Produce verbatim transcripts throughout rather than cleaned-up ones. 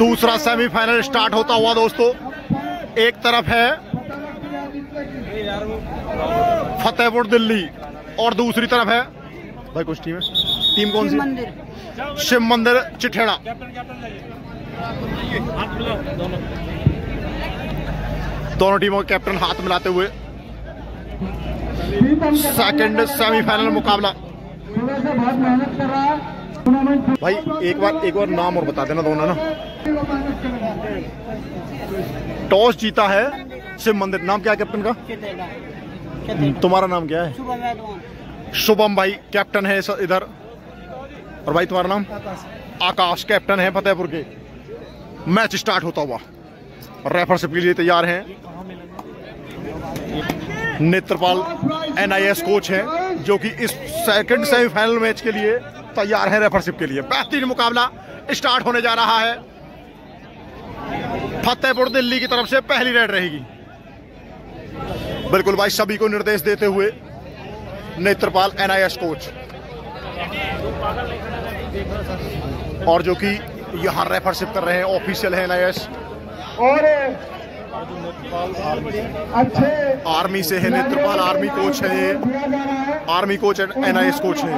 दूसरा semifinal start होता हुआ दोस्तों, एक तरफ है फतेहपुर दिल्ली और दूसरी तरफ है भाई कुछ टीम है, टीम कौन सी? शिव मंदिर चिठेड़ा। दोनों टीमों के कैप्टन हाथ मिलाते हुए सेकंड सेमीफाइनल मुकाबला। भाई एक बार एक बार नाम और बता देना दोनों ना। टॉस जीता है शिव मंदिर। नाम क्या है कैप्टन का? तुम्हारा नाम क्या है? शुभम भाई कैप्टन है इधर। और भाई तुम्हारा नाम? आकाश कैप्टन है फतेहपुर के। मैच स्टार्ट होता हुआ रेफरशिप के लिए तैयार हैं नेत्रपाल एनआईएस कोच हैं, जो कि इस सेकंड सेमीफाइनल मैच के लिए तैयार है रेफरशिप के लिए। बेहतरीन मुकाबला स्टार्ट होने जा रहा है। फतेहपुर दिल्ली की तरफ से पहली रेड रहेगी। बिल्कुल भाई सभी को निर्देश देते हुए नेत्रपाल एनआईएस कोच, और जो कि यहाँ रेफरशिप कर रहे हैं ऑफिशियल है एनआईएस, और अच्छे आर्मी से है नेत्रपाल, आर्मी कोच है ये, आर्मी कोच एनआईएस कोच है।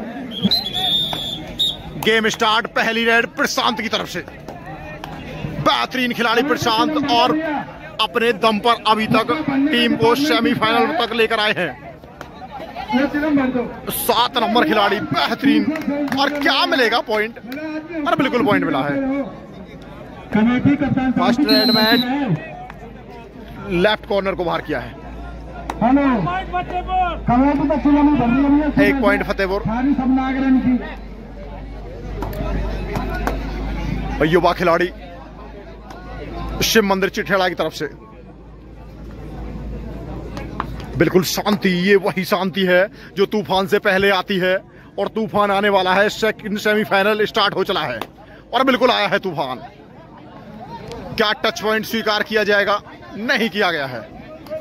Game start. पहली रेड प्रशांत की तरफ से। बेहतरीन खिलाड़ी प्रशांत, और अपने दम पर अभी तक टीम को सेमीफाइनल तक लेकर आए हैं। सात नंबर खिलाड़ी बेहतरीन। और क्या मिलेगा? पॉइंट। और बिल्कुल पॉइंट मिला है। First raid match left corner को बाहर किया है। एक पॉइंट फतेहपुर। युवा खिलाड़ी शिव मंदिर चिठेड़ा की तरफ से। बिल्कुल शांति, ये वही शांति है जो तूफान से पहले आती है, और तूफान आने वाला है। सेकंड सेमीफाइनल स्टार्ट हो चला है और बिल्कुल आया है तूफान। क्या टच पॉइंट स्वीकार किया जाएगा? नहीं किया गया है।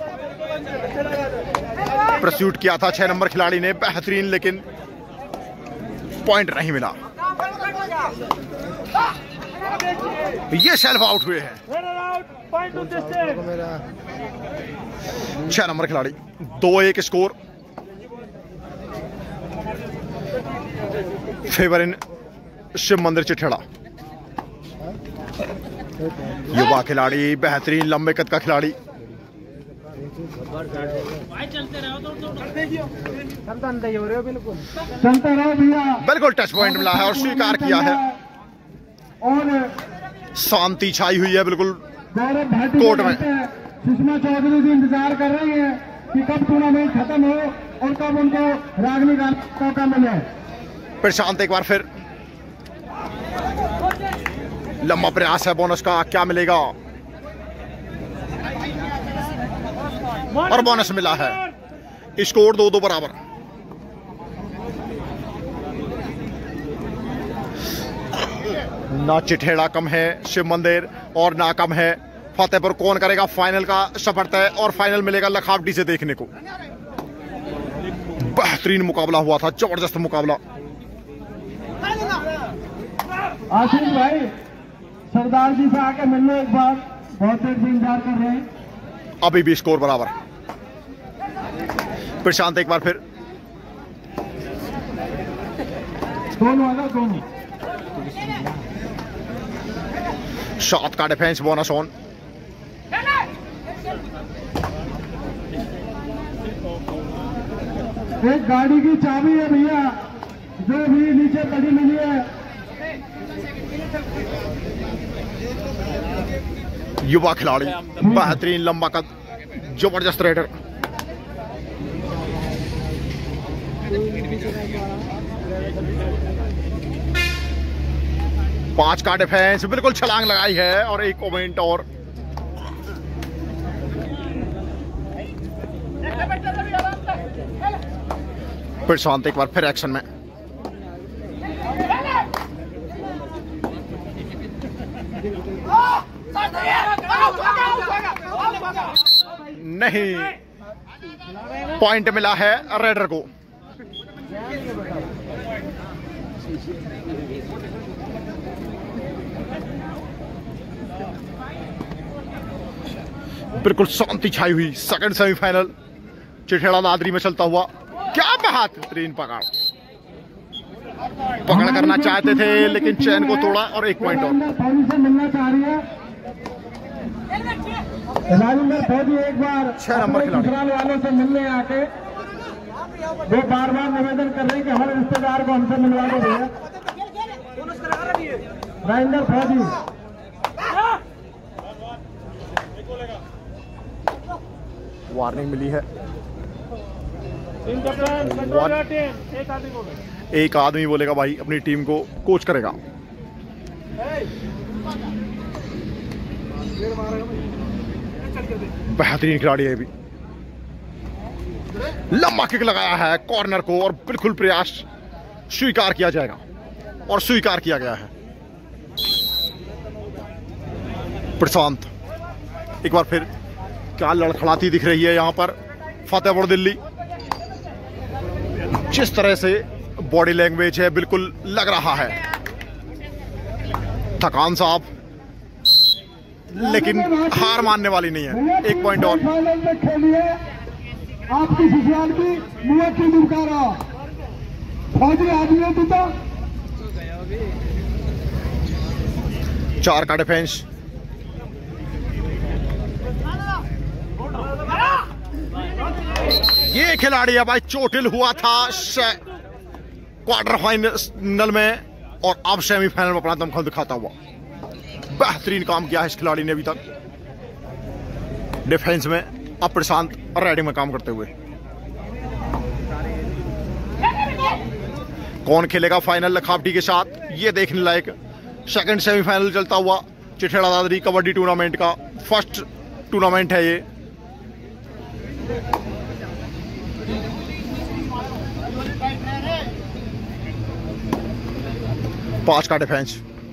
प्रस्यूट किया था छह नंबर खिलाड़ी ने, बेहतरीन, लेकिन पॉइंट नहीं मिला। ये सेल्फ आउट हुए हैं छह नंबर खिलाड़ी। दो एक स्कोर फेवर इन शिव मंदिर चिठेड़ा। युवा खिलाड़ी बेहतरीन, लंबे कद का खिलाड़ी। बिल्कुल टच पॉइंट मिला है और स्वीकार किया है। शांति छाई हुई है बिल्कुल कोर्ट में। सुषमा चौधरी भी इंतजार कर रही है कि कब टूर्नामेंट खत्म हो और कब उनको रागनी का मौका मिले। प्रशांत एक बार फिर। लंबा प्रयास है बोनस का, क्या मिलेगा? और बोनस मिला है। स्कोर दो दो बराबर। ना चिठेड़ा कम है शिव मंदिर, और ना कम है फतेहपुर। कौन करेगा फाइनल का सफर तय, और फाइनल मिलेगा लखावटी से देखने को। बेहतरीन मुकाबला हुआ था, जबरदस्त मुकाबला। आशीष भाई सरदार जी से आके मिल लो एक बार, बहुत देर से इंतजार कर रहे हैं। अभी भी स्कोर बराबर। प्रशांत एक बार फिर। दोनों आगे दोनों। शॉट का डिफेंस, बोनस ऑन। एक गाड़ी की चाबी है भैया, जो भी नीचे पड़ी मिली है। युवा खिलाड़ी बेहतरीन, लंबा कद, जबरदस्त रेडर। पांच का डिफेंस, बिल्कुल छलांग लगाई है, और एक पॉइंट और। प्रशांत एक बार फिर एक्शन में। नहीं, पॉइंट मिला है रेडर को। बिल्कुल शांति छाई हुई। सेकंड सेमीफाइनल चिठेड़ा दादरी में चलता हुआ। क्या बेहतरीन पकड़ पकड़ करना चाहते थे लेकिन चैन को तोड़ा और एक पॉइंट और। मिलना चाह रही है राजेंद्र फौजी एक बार छह नंबर खिलाड़ी वालों से मिलने आके वो बार बार निवेदन कर रहे हैं कि हमारे रिश्तेदार को हमसे मिलवा दो भैया। राजेंद्र फौजी वार्निंग मिली है। एक आदमी बोलेगा भाई अपनी टीम को कोच करेगा। बेहतरीन खिलाड़ी है भी। लंबा किक लगाया है कॉर्नर को और बिल्कुल प्रयास स्वीकार किया जाएगा और स्वीकार किया गया है। प्रशांत एक बार फिर क्या लड़खड़ाती दिख रही है यहां पर फतेहपुर दिल्ली। जिस तरह से बॉडी लैंग्वेज है बिल्कुल लग रहा है थकान साहब, लेकिन हार मानने वाली नहीं है। एक पॉइंट और। आपकी ससुराल की मुँह की दुकारा फौजी आदमी है तो चार का डिफेंस। ये खिलाड़ी है भाई चोटिल हुआ था क्वार्टर फाइनल में और अब सेमीफाइनल में अपना दमखम दिखाता हुआ। बेहतरीन काम किया है इस खिलाड़ी ने अभी तक डिफेंस में। अब प्रशांत राइडिंग में काम करते हुए। कौन खेलेगा फाइनल लखावटी के साथ, ये देखने लायक। सेकंड सेमीफाइनल चलता हुआ चिठेड़ा दादरी कबड्डी टूर्नामेंट का फर्स्ट टूर्नामेंट है ये। पांच का डिफेंस।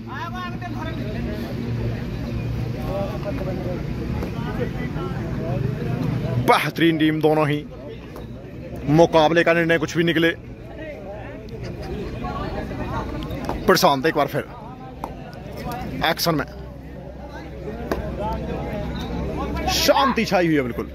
बेहतरीन टीम दोनों ही। मुकाबले का निर्णय कुछ भी निकले। प्रशांत एक बार फिर एक्शन में। शांति छाई हुई है बिल्कुल।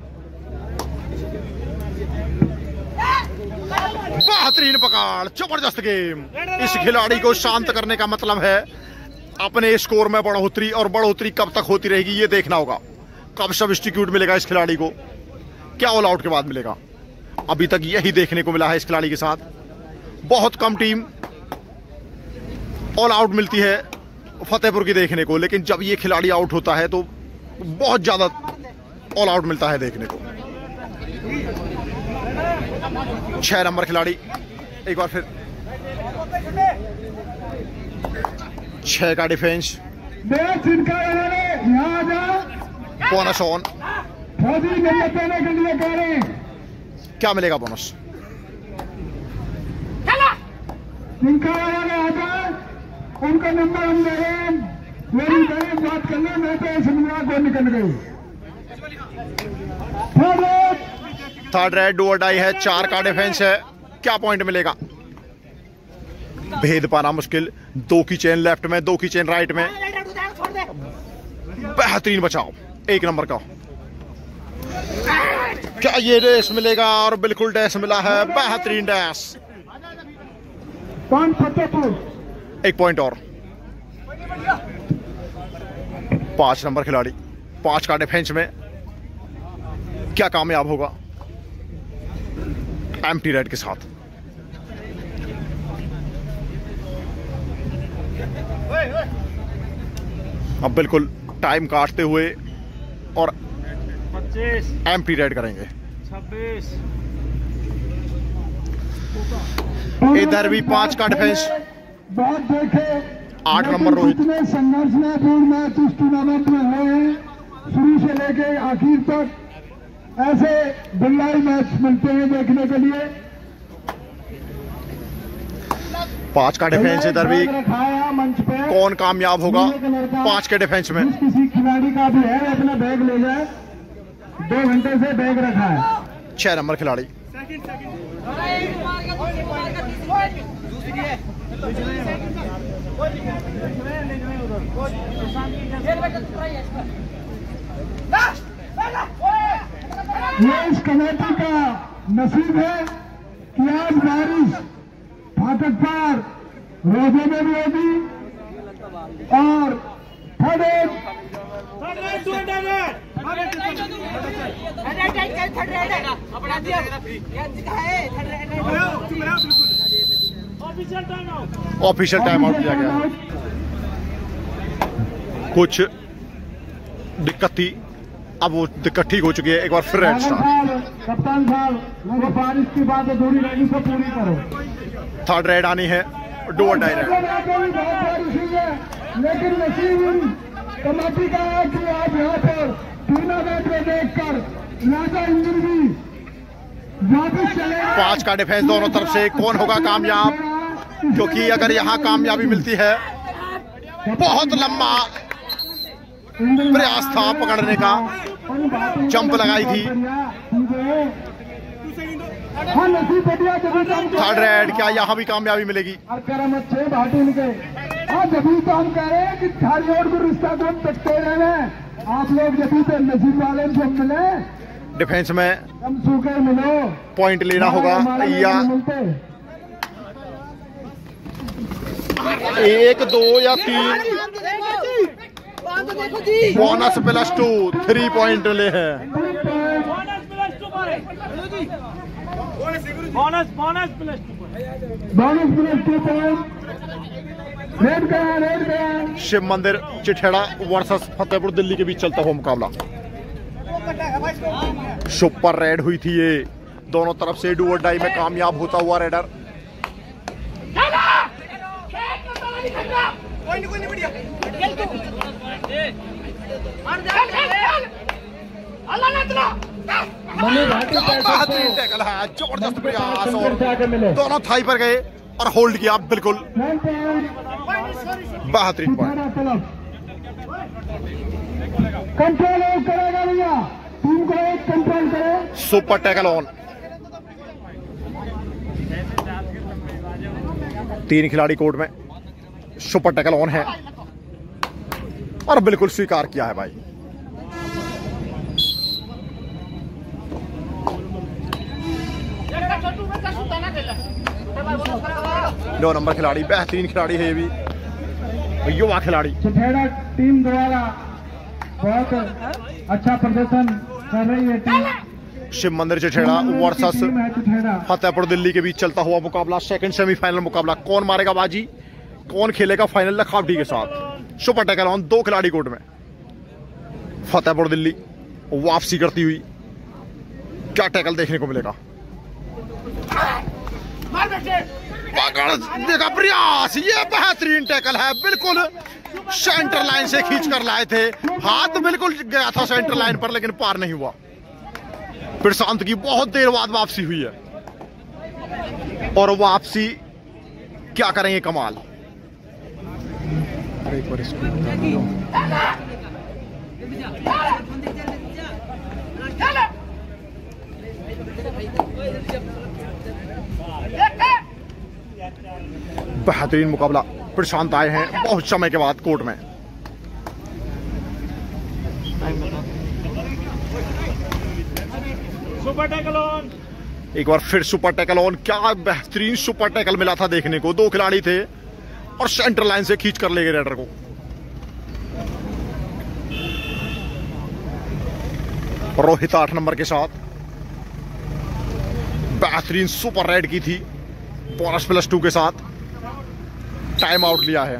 बेहतरीन पकड़, जबरदस्त गेम। इस खिलाड़ी को शांत करने का मतलब है अपने स्कोर में बढ़ोतरी, और बढ़ोतरी कब तक होती रहेगी ये देखना होगा। कब सब्स्टिट्यूट मिलेगा इस खिलाड़ी को, क्या ऑल आउट के बाद मिलेगा। अभी तक यही देखने को मिला है इस खिलाड़ी के साथ। बहुत कम टीम ऑल आउट मिलती है फतेहपुर की देखने को, लेकिन जब ये खिलाड़ी आउट होता है तो बहुत ज्यादा ऑल आउट मिलता है देखने को। छह नंबर खिलाड़ी एक बार फिर। छह का डिफेंस। Bonus on. क्या मिलेगा बोनस? उनका नंबर हम दे रहे हैं, मेरी करें बात करने में तो समझा को निकल गई। थर्ड रेड डू और डाई है। चार का डिफेंस है। क्या पॉइंट मिलेगा? भेद पाना मुश्किल। दो की चेन लेफ्ट में, दो की चेन राइट में। बेहतरीन बचाव एक नंबर का। क्या ये डैश मिलेगा? और बिल्कुल डैश मिला है। बेहतरीन डैश। एक पॉइंट और। पांच नंबर खिलाड़ी पांच का डिफेंस में क्या कामयाब होगा एम्प्टी रेड के साथ। अब बिल्कुल टाइम काटते हुए और एम्प्टी रेड करेंगे। छब्बीस। इधर भी पांच का डिफेंस। बहुत देखे आठ नंबर रोहित। संघर्षपूर्ण मैच इस टूर्नामेंट में हुए हैं, शुरू से लेके आखिर तक ऐसे बिल्लाई मैच मिलते हैं देखने के लिए। पांच का डिफेंस इधर भी। मंच पे कौन कामयाब होगा पांच के डिफेंस में? किसी खिलाड़ी का भी है अपना बैग ले जाए, दो घंटे से बैग रखा है। छह नंबर खिलाड़ी। ये इस कमेटी का नसीब है कि आज बारिश फाटक पर रोजे में भी होगी और थर्ड ऑफिशियल टाइम आउट किया गया। कुछ दिक्कत थी, अब वो दिक्कत ठीक हो चुकी है। एक बार फिर रेड स्टार। कप्तान साहब, वो बारिश की बात अधूरी रही तो पूरी करो। थर्ड रेड आनी है, डू और डाई रेड। लेकिन नसीब कमेटी का है कि आज यहाँ पर टूर्नामेंट में देखकर राजा इंजन भी वापस चले। पांच का डिफेंस दोनों तरफ से, कौन होगा कामयाब? क्योंकि अगर यहाँ कामयाबी मिलती है, बहुत लंबा प्रयास था पकड़ने का, जंप लगाई थी। थर्ड रेड, क्या यहाँ भी कामयाबी मिलेगी? जब तो हम कह रहे हैं कि थारी रोड को रिश्ता तो हम तकते रहे, आप लोग जब तो नसीब वाले से मिले। डिफेंस में हम सूखे मिलो, पॉइंट लेना होगा या एक दो या तीन। Bonus plus two, three point ले हैं। Bonus bonus plus two bonus plus two point. Raid गया, रेड गया। शिव मंदिर चिठेड़ा वर्सेस फतेहपुर दिल्ली के बीच चलता हुआ मुकाबला। सुपर रेड हुई थी ये, दोनों तरफ से डू और डाई में कामयाब होता हुआ रेडर। टैकल है, जबरदस्त प्रयास और दोनों थाई पर गए और होल्ड किया। बिल्कुल बेहतरीन पॉइंट। कंट्रोल करेगा भैया, टीम को कंट्रोल करे। Super tackle on. तीन खिलाड़ी कोर्ट में, सुपर टैकल ऑन है और बिल्कुल स्वीकार किया है भाई। नौ नंबर खिलाड़ी, बेहतरीन खिलाड़ी है ये भी, युवा खिलाड़ी। चिठेड़ा टीम द्वारा बहुत अच्छा प्रदर्शन कर रही है टीम। शिव मंदिर चिठेड़ा वर्सेस फतेहपुर दिल्ली के बीच चलता हुआ मुकाबला, सेकंड सेमीफाइनल मुकाबला। कौन मारेगा बाजी, कौन खेलेगा फाइनल लखावटी के साथ? सुपर टैकल ऑन, दो खिलाड़ी कोर्ट में। फतेहपुर दिल्ली वापसी करती हुई, क्या टैकल देखने को मिलेगा? देखा प्रयास, ये बेहतरीन टैकल है, बिल्कुल सेंटर लाइन से खींच कर लाए थे। हाथ बिल्कुल गया था सेंटर लाइन पर, लेकिन पार नहीं हुआ। प्रशांत की बहुत देर बाद वापसी हुई है और वापसी क्या करेंगे कमाल। एक बार इसको बेहतरीन मुकाबला। प्रशांत आए हैं बहुत समय के बाद कोर्ट में। सुपर टैकल ऑन, एक बार फिर सुपर टैकल ऑन। क्या बेहतरीन सुपर टैकल मिला था देखने को, दो खिलाड़ी थे और सेंटर लाइन से खींच कर ले गए रेडर को। रोहित आठ नंबर के साथ बेहतरीन सुपर रेड की थी, बोनस प्लस टू के साथ। टाइम आउट लिया है,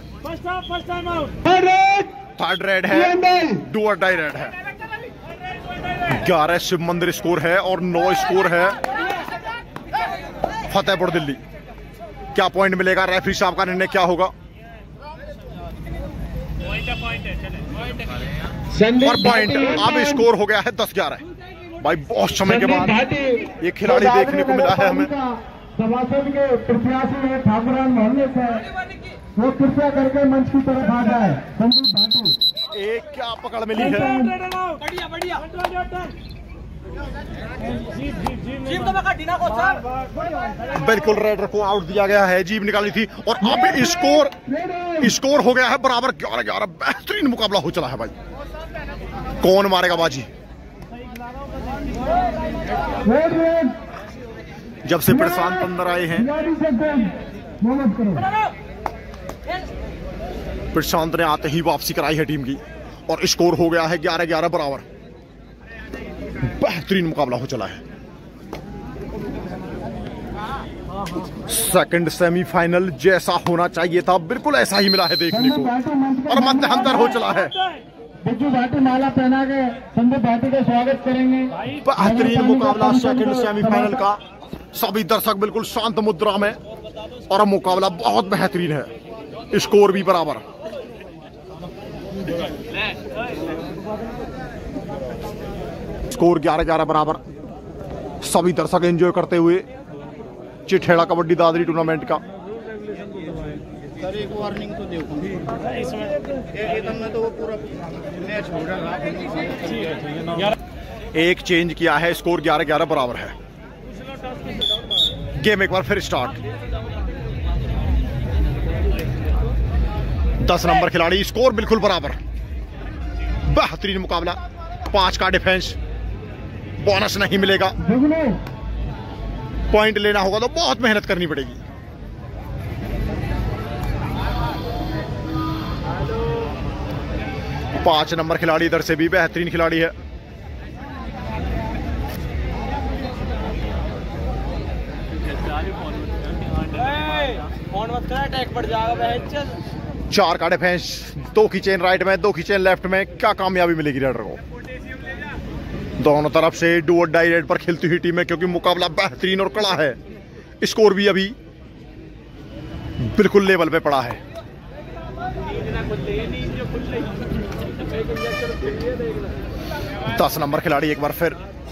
थर्ड रेड है, डू और डाई रेड है। ग्यारह शिव मंदिर स्कोर है और नौ स्कोर है फतेहपुर दिल्ली। क्या पॉइंट मिलेगा? रेफरी साहब का निर्णय क्या होगा? और पॉइंट अब स्कोर हो गया है दस ग्यारह। भाई बहुत समय के बाद ये खिलाड़ी देखने को मिला है हमें। सभासद के प्रत्याशी है ठाकुरान मोहल्ले से, वो कृपया करके मंच की तरफ आ जाए। संदीप भाटी, एक क्या पकड़ मिली है? बढ़िया बढ़िया, बिल्कुल रेडर को आउट दिया गया है, जीप निकाली थी और अब स्कोर स्कोर हो गया है बराबर ग्यारह ग्यारह। बेहतरीन मुकाबला हो चला है भाई। कौन मारेगा बाजी? रेड रेड जब से प्रशांत अंदर आए हैं, खिलाड़ी से कौन मोहम्मद करो। प्रशांत ने आते ही वापसी कराई है टीम की और स्कोर हो गया है ग्यारह ग्यारह बराबर। बेहतरीन मुकाबला हो चला है। सेकंड सेमीफाइनल जैसा होना चाहिए था बिल्कुल ऐसा ही मिला है देखने को और मध्यांतर हो चला है। बिज्जू भाटी माला पहना के संदीप भाटी का स्वागत करेंगे। बेहतरीन मुकाबला सेकंड सेमीफाइनल का। सभी दर्शक बिल्कुल शांत मुद्रा में और मुकाबला बहुत बेहतरीन है। स्कोर भी बराबर। स्कोर ग्यारह ग्यारह बराबर। सभी दर्शक एंजॉय करते हुए चिठेड़ा कबड्डी दादरी टूर्नामेंट का। सर एक वार्निंग तो दे तो वो पूरा मैच हो रहा। एक चेंज किया है। स्कोर ग्यारह ग्यारह बराबर है। गेम एक बार फिर स्टार्ट। दस नंबर खिलाड़ी। स्कोर बिल्कुल बराबर। बेहतरीन मुकाबला। पांच का डिफेंस। बोनस नहीं मिलेगा। पॉइंट लेना होगा तो बहुत मेहनत करनी पड़ेगी। पांच नंबर खिलाड़ी इधर से भी बेहतरीन खिलाड़ी है। चार का डिफेंस। दो की चेन राइट में, दो की चेन लेफ्ट में। क्या कामयाबी मिलेगी रेडर को। दोनों तरफ से डू और डाई रेड पर खेलती हुई टीम है क्योंकि मुकाबला बेहतरीन और कड़ा है। स्कोर भी अभी बिल्कुल लेवल पे पड़ा है। दस नंबर खिलाड़ी एक बार फिर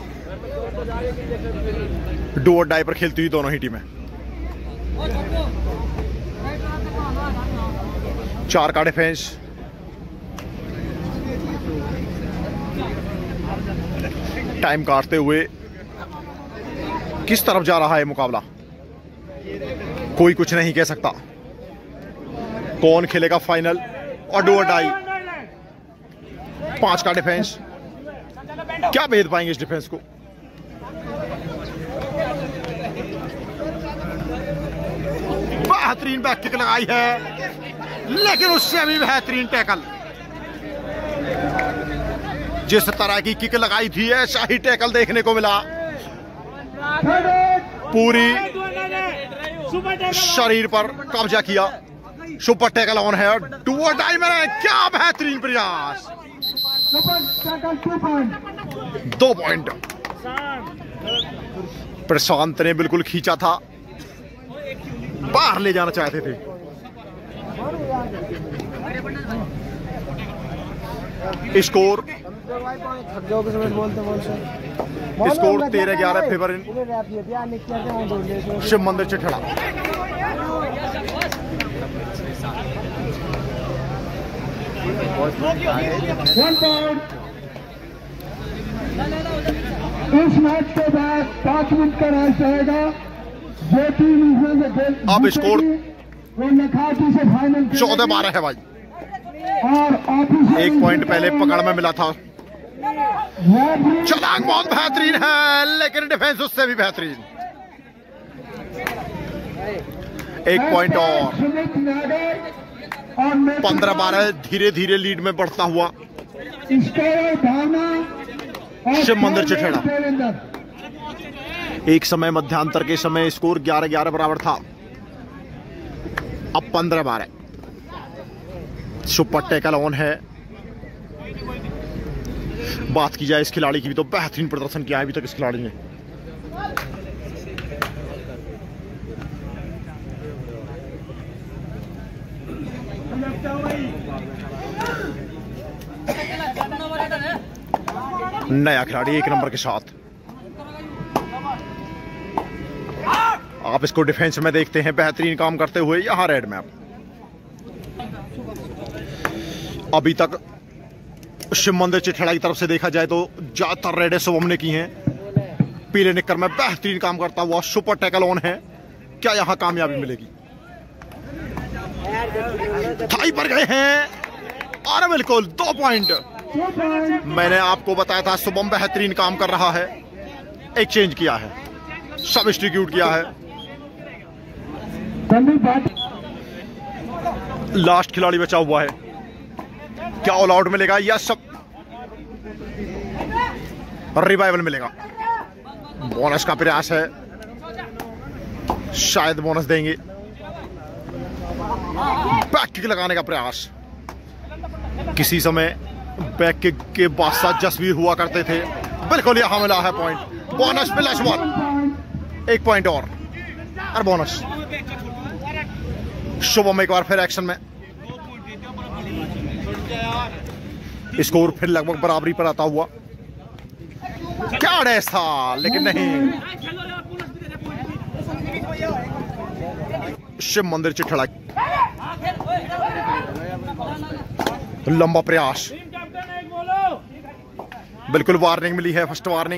डू और डाई पर खेलती हुई दोनों ही टीमें। चार का डिफेंस। टाइम काटते हुए किस तरफ जा रहा है मुकाबला कोई कुछ नहीं कह सकता। कौन खेलेगा फाइनल और डू और डाई। पांच का डिफेंस। क्या भेद पाएंगे इस डिफेंस को। बेहतरीन बैक किक लगाई है लेकिन उससे भी बेहतरीन टैकल। जिस तरह की किक लगाई थी ऐसा ही टैकल देखने को मिला। पूरी शरीर पर कब्जा किया। सुपर टैकल ऑन है। डू और डाई में क्या बेहतरीन प्रयास। दो पॉइंट प्रशांत ने बिल्कुल खींचा था। बाहर ले जाना चाहते थे। स्कोर स्कोर तेरह ग्यारह फेवर इन शिव मंदिर चिठड़ा। इस मैच के बाद पांच मिनट का मैच रहेगा। जो टीम इसमें से खेल अब स्कोर वो नखाटी से फाइनल चौदह बारह है भाई। और ऑफिस एक पॉइंट पहले पकड़ में मिला था। छलांग बहुत बेहतरीन है लेकिन डिफेंस उससे भी बेहतरीन। एक पॉइंट और। पंद्रह बारह धीरे धीरे लीड में बढ़ता हुआ शिव मंदिर चिठेड़ा। एक समय मध्यांतर के समय स्कोर ग्यारह ग्यारह बराबर था। अब पंद्रह बारह। सुपर टैकल ऑन है। बात की जाए इस खिलाड़ी की भी तो बेहतरीन प्रदर्शन किया है अभी तक इस खिलाड़ी ने। नया खिलाड़ी एक नंबर के साथ। आप इसको डिफेंस में देखते हैं बेहतरीन काम करते हुए। यहां रेड में आप अभी तक शिव मंदिर चिठेड़ा की तरफ से देखा जाए तो ज्यादातर रेड शुभम ने की हैं। पीले निक्कर में बेहतरीन काम करता हुआ सुपर टैकल ऑन है। क्या यहां कामयाबी मिलेगी। थाई पर गए हैं और बिल्कुल दो पॉइंट। मैंने आपको बताया था शुभम बेहतरीन काम कर रहा है एक चेंज किया है, सब्स्टिट्यूट किया है। लास्ट खिलाड़ी बचा हुआ है, क्या ऑल आउट मिलेगा या सब रिवाइवल मिलेगा? बोनस का प्रयास है, शायद बोनस देंगे। बैक किक लगाने का प्रयास, किसी समय बैक किक के बादशाह जसवीर हुआ करते थे। बिल्कुल यहां मिला है पॉइंट, बोनस प्लस वन, एक पॉइंट और और बोनस। शुभम एक बार फिर एक्शन में, स्कोर फिर लगभग बराबरी पर आता हुआ। क्या डैश था, लेकिन नहीं। शिव मंदिर चिट्ठड़ा, लंबा प्रयास, बिल्कुल वार्निंग मिली है, फर्स्ट वार्निंग।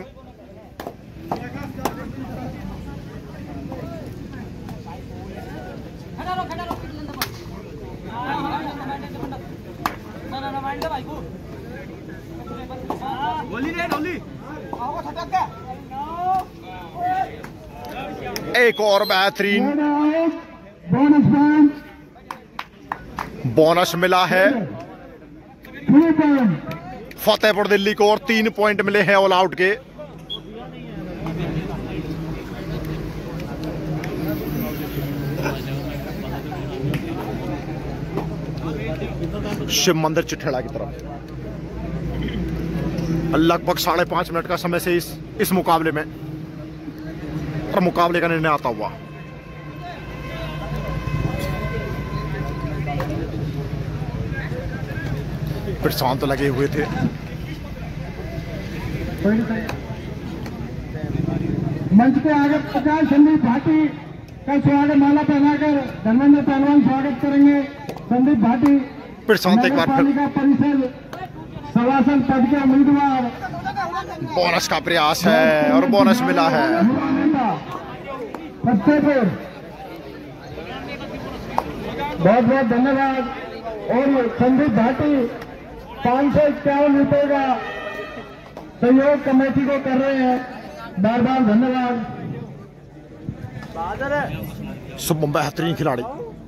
एक और बेहतरीन बोनस मिला है फतेहपुर दिल्ली को, और तीन पॉइंट मिले हैं ऑल आउट के। शिव मंदिर चिट्ठड़ा की तरफ लगभग साढ़े पांच मिनट का समय से इस इस मुकाबले में और मुकाबले का निर्णय आता हुआ। फिर शांत लगे हुए थे। मंच पे आगे प्रकाश संदीप भाटी का स्वागत माला पहनाकर धर्मेंद्र पहलवान स्वागत करेंगे। संदीप भाटी फिर शांत एक बार फिर परिषद सभासन पद के उम्मीदवार। बोनस का प्रयास है और बोनस मिला है। फतेहपुर, बहुत बहुत धन्यवाद। और संदीप भाटी पाँच सौ इक्यावन रुपए का सहयोग कमेटी को कर रहे हैं, बार बार धन्यवाद। शुभम बेहतरीन खिलाड़ी,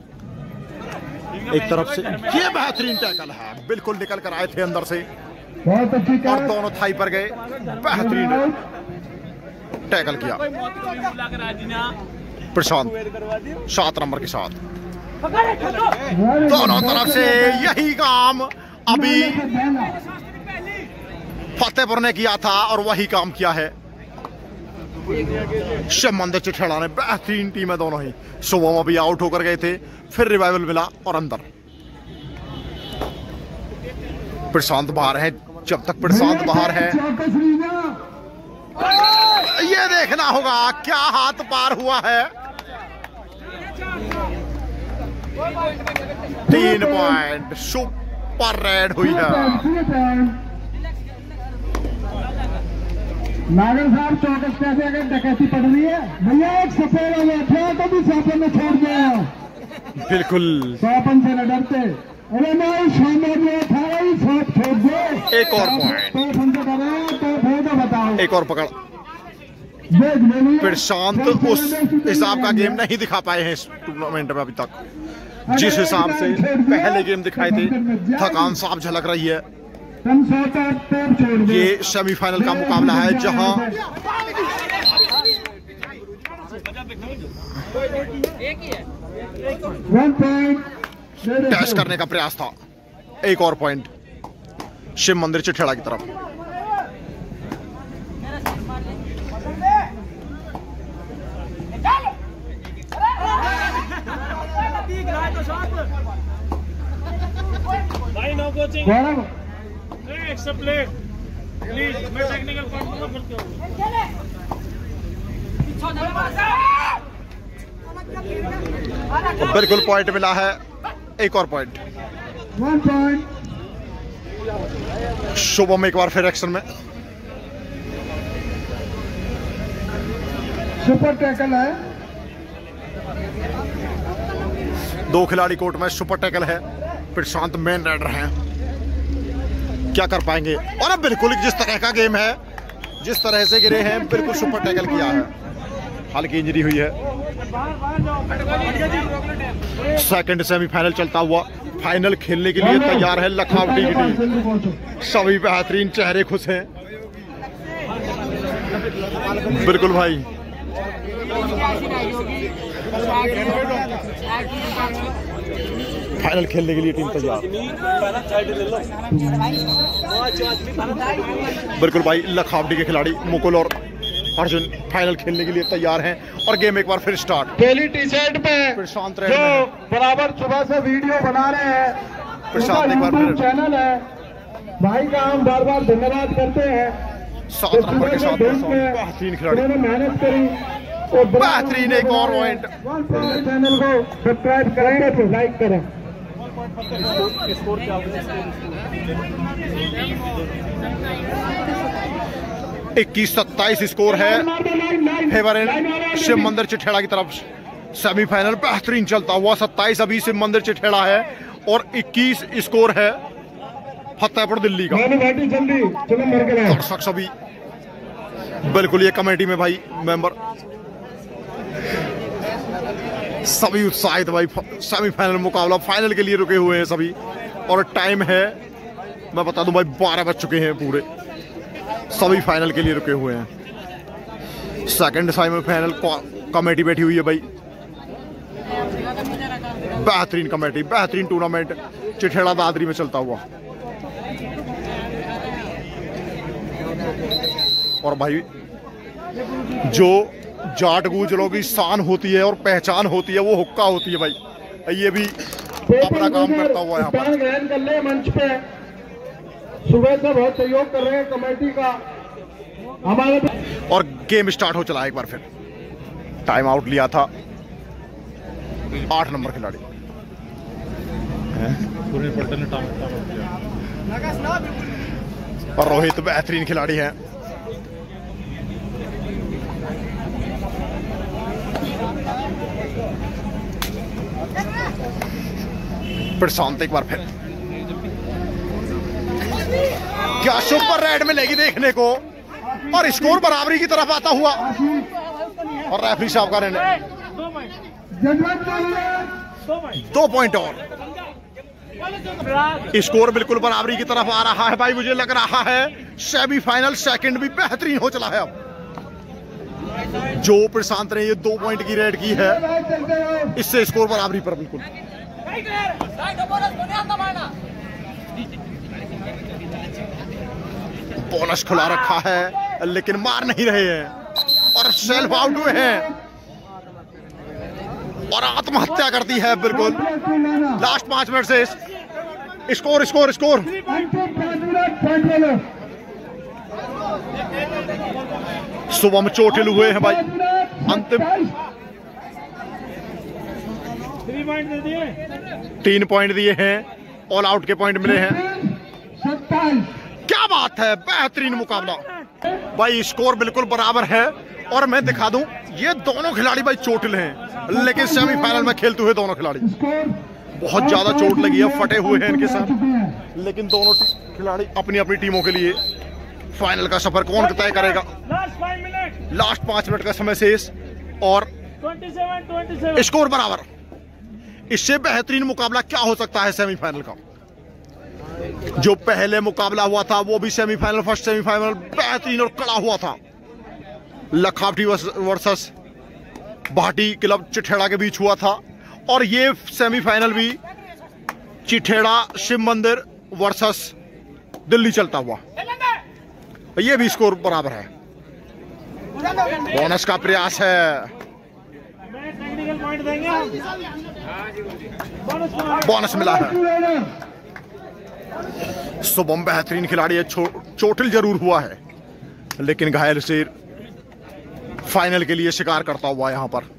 एक तरफ से ये बेहतरीन टैकल है, बिल्कुल निकल कर आए थे अंदर से बहुत अच्छी और दोनों थाई पर गए। बेहतरीन टैकल किया प्रशांत सात नंबर के साथ। दोनों तरफ से यही काम अभी फतेहपुर ने किया था और वही काम किया है शिव मंदिर चिट्ठड़ा ने। बेहतरीन टीम है दोनों ही। शुभम अभी आउट होकर गए थे, फिर रिवाइवल मिला और अंदर। प्रशांत बाहर है, जब तक प्रशांत बाहर है ये देखना होगा क्या हाथ पार हुआ है। तीन पॉइंट सुपर रेड हुई है। नागर साहब चौकस कैसे अगर डकैती पड़ रही है भैया, एक सफेद हो गया था तो भी सौपन में छोड़ दिया। बिल्कुल सौपन से न डरते। अरे नहीं, सामने जो था वही सौंप छोड़ दो। एक और पॉइंट, तो हमसे डरा तो फोटो बताओ। एक और पकड़। प्रशांत उस हिसाब का गेम नहीं दिखा पाए हैं इस टूर्नामेंट में अभी तक, जिस हिसाब से पहले गेम दिखाए थे। थकान साफ झलक रही है। ये सेमीफाइनल का मुकाबला है जहां टेस्ट करने का प्रयास था। एक और पॉइंट शिव मंदिर चिट्ठड़ा की तरफ। भाई no coaching, except plate please. मैं टेक्निकल पॉइंट दूंगा फिर क्यों। बिल्कुल पॉइंट मिला है, एक और पॉइंट। शुभम एक बार फिर एक्शन में। सुपर टैकल है, दो खिलाड़ी कोर्ट में, सुपर टैकल है। प्रशांत मेन राइडर हैं, क्या कर पाएंगे? और अब बिल्कुल जिस तरह का गेम है, जिस तरह से गिरे हैं बिल्कुल सुपर टैकल किया है। हल्की इंजरी हुई है। सेकंड सेमीफाइनल चलता हुआ, फाइनल खेलने के लिए तैयार है लखावटी की टीम। सभी बेहतरीन चेहरे खुश हैं बिल्कुल भाई। फाइनल खेलने के लिए टीम तैयार बिल्कुल भाई। लखावटी के खिलाड़ी मुकुल और अर्जुन फाइनल खेलने के लिए तैयार हैं और गेम एक बार फिर स्टार्ट। पहली टी शर्ट पे प्रशांत जो बराबर सुबह से वीडियो बना रहे हैं, प्रशांत एक बार फिर चैनल है भाई का हम बार बार धन्यवाद करते हैं। सात नंबर के साथ बेहतरीन खिलाड़ी, मेहनत करी और बेहतरीन एक और पॉइंट। चैनल को सब्सक्राइब करें तो लाइक करें। इक्कीस सत्ताईस स्कोर है फेवर शिव मंदिर चिठेड़ा की तरफ। सेमीफाइनल बेहतरीन चलता हुआ, सत्ताईस अभी शिव मंदिर चिठेड़ा है और इक्कीस स्कोर है फतेहपुर दिल्ली का। दर्शक सभी बिल्कुल ये कमेटी में भाई मेंबर सभी उत्साहित भाई। सेमीफाइनल मुकाबला फाइनल के लिए रुके हुए हैं सभी और टाइम है मैं बता दूं भाई बारह बज चुके हैं पूरे। सभी फाइनल के लिए रुके हुए हैं। सेकंड सेमीफाइनल कमेटी बैठी हुई है भाई। बेहतरीन कमेटी, बेहतरीन टूर्नामेंट चिठेड़ा दादरी में चलता हुआ। और भाई जो जाट गुजरों की शान होती है और पहचान होती है वो हुक्का होती है भाई। ये भी अपना काम करता हुआ यहाँ पर ग्रहण कर ले मंच पे। सुबह से बहुत सहयोग कर रहे हैं कमेटी का हमारे। और गेम स्टार्ट हो चला एक बार फिर। टाइम आउट लिया था आठ नंबर खिलाड़ी और रोहित बेहतरीन खिलाड़ी हैं। प्रशांत एक बार फिर क्या सुपर रेड मिलेगी देखने को और स्कोर बराबरी की तरफ आता हुआ और रेफरी साहब का निर्णय दो पॉइंट और। स्कोर बिल्कुल बराबरी की तरफ आ रहा है भाई। मुझे लग रहा है सेमीफाइनल सेकंड भी बेहतरीन हो चला है। अब जो प्रशांत ने ये दो पॉइंट की रेड की है इससे स्कोर बराबरी पर बिल्कुल। बोनस खुला रखा है लेकिन मार नहीं रहे हैं और सेल्फ आउट हुए हैं और आत्महत्या कर दी है बिल्कुल। लास्ट पांच मिनट से स्कोर स्कोर स्कोर सुबह में चोटिल हुए हैं भाई। अंतिम तीन पॉइंट दिए हैं, ऑल आउट के पॉइंट मिले हैं। क्या बात है, बेहतरीन मुकाबला भाई। स्कोर बिल्कुल बराबर है और मैं दिखा दूं ये दोनों खिलाड़ी भाई चोटिल हैं लेकिन सेमीफाइनल में खेलते हुए दोनों खिलाड़ी बहुत ज्यादा चोट लगी है, फटे हुए हैं इनके साथ। लेकिन दोनों खिलाड़ी अपनी अपनी टीमों के लिए फाइनल का सफर कौन तय करेगा। लास्ट पांच मिनट का समय शेष और स्कोर बराबर। इससे बेहतरीन मुकाबला क्या हो सकता है सेमीफाइनल का। जो पहले मुकाबला हुआ था वो भी सेमीफाइनल, फर्स्ट सेमीफाइनल बेहतरीन और कड़ा हुआ था। लखावटी वर्सेस भाटी क्लब चिठेड़ा के बीच हुआ था और ये सेमीफाइनल भी चिठेड़ा शिव मंदिर वर्सेस दिल्ली चलता हुआ। ये भी स्कोर बराबर है। बोनस का प्रयास है, बोनस मिला है। शुभम बेहतरीन खिलाड़ी है, चोटिल जरूर हुआ है लेकिन घायल शेर फाइनल के लिए शिकार करता हुआ यहां पर।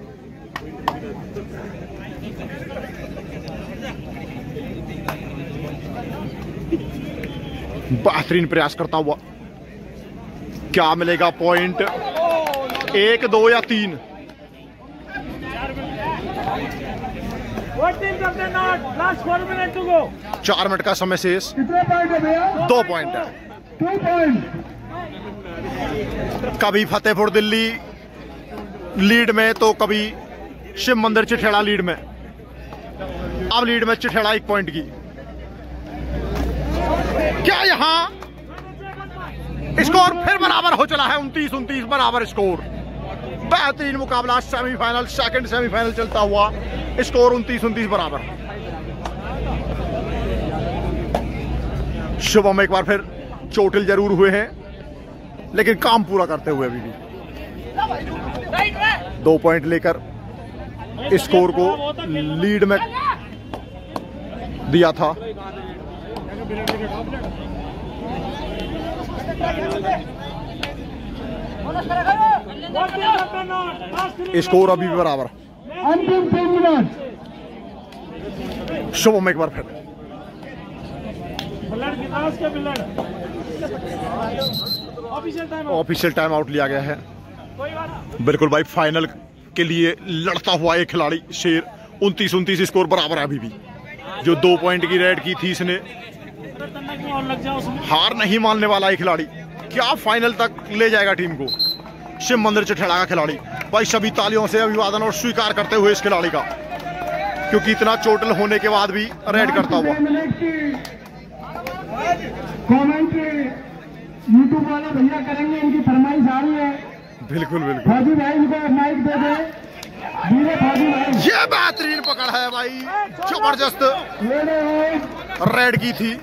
बेहतरीन प्रयास करता हुआ। क्या मिलेगा पॉइंट, एक दो या तीन। चार मिनट का समय शेष, दो पॉइंट है। कभी फतेहपुर दिल्ली लीड में तो कभी शिव मंदिर चिठेड़ा लीड में। अब लीड में चिठेड़ा एक पॉइंट की। क्या यहां स्कोर फिर बराबर हो चला है? उनतीस उनतीस बराबर स्कोर। बेहतरीन मुकाबला सेमीफाइनल, सेकंड सेमीफाइनल चलता हुआ, स्कोर उनतीस उनतीस बराबर। शुभम एक बार फिर चोटिल जरूर हुए हैं, लेकिन काम पूरा करते हुए अभी भी दो पॉइंट लेकर स्कोर को लीड में दिया था। स्कोर अभी भी बराबर। अंतिम तीन मिनट। शुभम एक बार फिर ऑफिशियल टाइम आउट लिया गया है। बिल्कुल भाई, फाइनल के लिए लड़ता हुआ एक खिलाड़ी शेर। उनतीस उनतीस स्कोर बराबर है अभी भी। जो दो पॉइंट की रेड की थी इसने, हार नहीं मानने वाला एक खिलाड़ी। क्या फाइनल तक ले जाएगा टीम को? शिव मंदिर चिठेड़ा का खिलाड़ी भाई, सभी तालियों से अभिवादन और स्वीकार करते हुए इस खिलाड़ी का, क्योंकि इतना चोटिल होने के बाद भी रेड करता हुआ। कमेंट्री यूट्यूब वाले भैया करेंगे, इनकी फरमाइश आ रही है। बिल्कुल बिल्कुल। फौजी भाई को माइक दे दे। धीरे फौजी भाई। ये बेहतरीन पकड़ है भाई, जबरदस्त रेड की थी।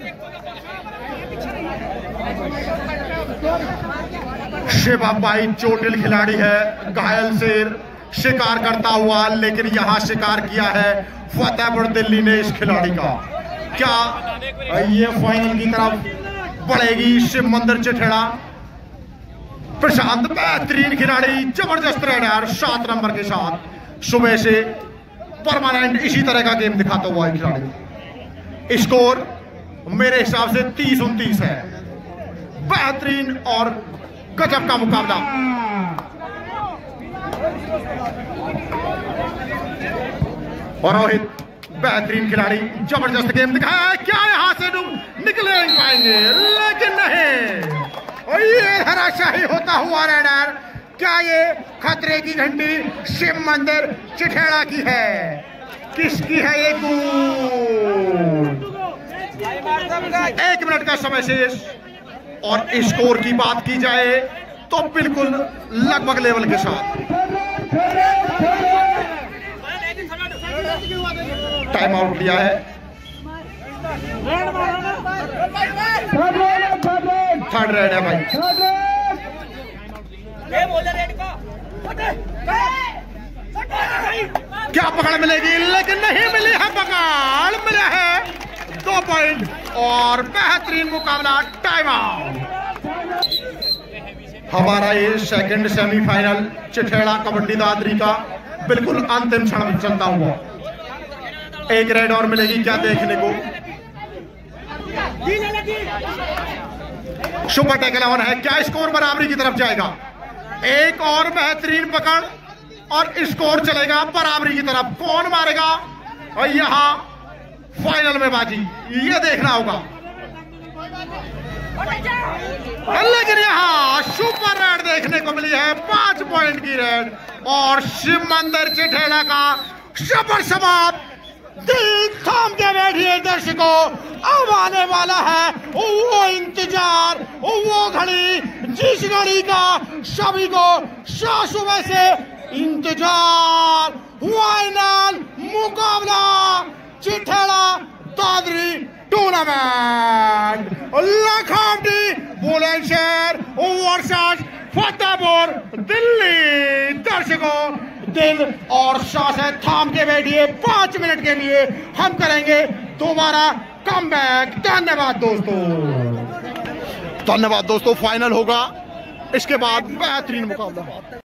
शिवा भाई चोटिल खिलाड़ी है, घायल शेर, शिकार करता हुआ, लेकिन यहां शिकार किया है फतेहपुर दिल्ली ने इस खिलाड़ी का। क्या ये फाइनल की तरफ बढ़ेगी शिव मंदिर चिठेड़ा? प्रशांत बेहतरीन खिलाड़ी, जबरदस्त रेडर, सात नंबर के साथ सुबह से परमानेंट इसी तरह का गेम दिखाता हुआ है खिलाड़ी। स्कोर मेरे हिसाब से तीस उनतीस है। बेहतरीन और गजब का मुकाबला। और रोहित बेहतरीन खिलाड़ी, जबरदस्त गेम दिखाया है। क्या यहां से निकले नहीं पाएंगे, लेकिन नहीं, और ये हराशाही होता हुआ रेडर। क्या ये खतरे की घंटी शिव मंदिर चिठेड़ा की है? किसकी है ये गूंज? एक मिनट का समय शेष, और स्कोर की बात की जाए तो बिल्कुल लगभग लेवल के साथ। टाइम आउट लिया है। थर्ड रेड है भाई। क्या पकड़ मिलेगी? लेकिन नहीं मिली है पकड़, मिला है दो पॉइंट और बेहतरीन मुकाबला। Time out. हमारा ये सेकंड सेमीफाइनल चिठेड़ा कबड्डी दादरी का बिल्कुल अंतिम क्षण चलता हुआ। एक रेड और मिलेगी क्या देखने को? सुपर टैकल ऑन है। क्या स्कोर बराबरी की तरफ जाएगा? एक और बेहतरीन पकड़ और स्कोर चलेगा बराबरी की तरफ। कौन मारेगा? और यहां फाइनल में बाजी ये देखना होगा। लेकिन यहां सुपर रेड देखने को मिली है, पांच पॉइंट की रेड, और शिव मंदिर चिठेड़ा का सुपर समाप्त। दिल थाम के बैठिए दर्शकों, अब आने वाला है वो इंतजार, वो घड़ी जिस घड़ी का सभी को सुबह से इंतजार। फाइनल मुकाबला चिठेड़ा दादरी टूर्नामेंट, लखनऊ बुलंदशहर वर्सेस फतेहपुर दिल्ली। दर्शकों, दिल और सांसें थाम के बैठिए, पांच मिनट के लिए हम करेंगे दोबारा कमबैक। धन्यवाद दोस्तों, धन्यवाद दोस्तों। फाइनल होगा, इसके बाद बेहतरीन मुकाबला।